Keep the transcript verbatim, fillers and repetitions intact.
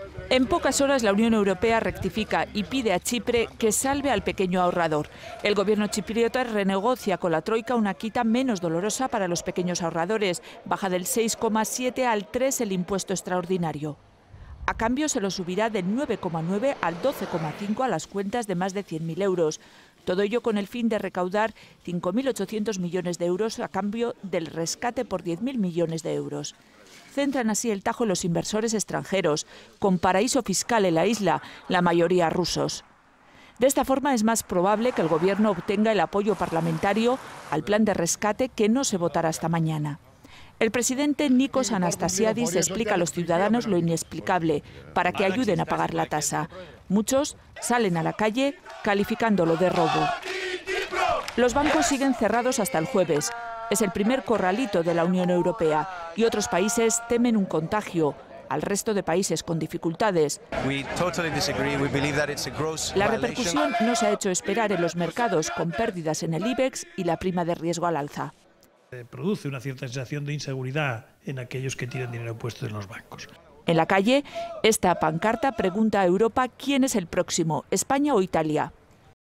En pocas horas la Unión Europea rectifica y pide a Chipre que salve al pequeño ahorrador. El gobierno chipriota renegocia con la troika una quita menos dolorosa para los pequeños ahorradores. Baja del seis coma siete al tres el impuesto extraordinario. A cambio se lo subirá del nueve coma nueve al doce coma cinco a las cuentas de más de cien mil euros. Todo ello con el fin de recaudar cinco mil ochocientos millones de euros a cambio del rescate por diez mil millones de euros. Centran así el tajo en los inversores extranjeros, con paraíso fiscal en la isla, la mayoría rusos. De esta forma es más probable que el gobierno obtenga el apoyo parlamentario al plan de rescate que no se votará hasta mañana. El presidente Nikos Anastasiadis explica a los ciudadanos lo inexplicable para que ayuden a pagar la tasa. Muchos salen a la calle calificándolo de robo. Los bancos siguen cerrados hasta el jueves. Es el primer corralito de la Unión Europea y otros países temen un contagio al resto de países con dificultades. La repercusión no se ha hecho esperar en los mercados, con pérdidas en el IBEX y la prima de riesgo al alza. Produce una cierta sensación de inseguridad en aquellos que tienen dinero puesto en los bancos. En la calle, esta pancarta pregunta a Europa quién es el próximo, España o Italia.